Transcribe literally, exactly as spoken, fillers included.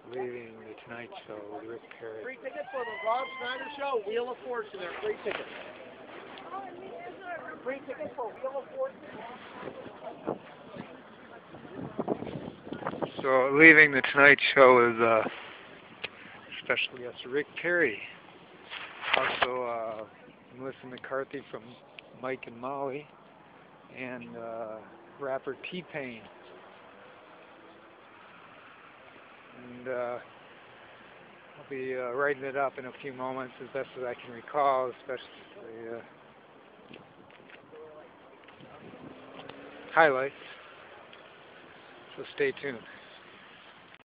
Leaving the Tonight Show with Rick Perry. Free tickets for the Rob Schneider Show, Wheel of Fortune. There, free tickets. Free tickets for Wheel of Fortune. So leaving the Tonight Show is uh, special guest Rick Perry. Also uh, Melissa McCarthy from Mike and Molly, and uh, rapper T-Pain. And uh, I'll be uh, writing it up in a few moments as best as I can recall, especially uh, highlights. So stay tuned.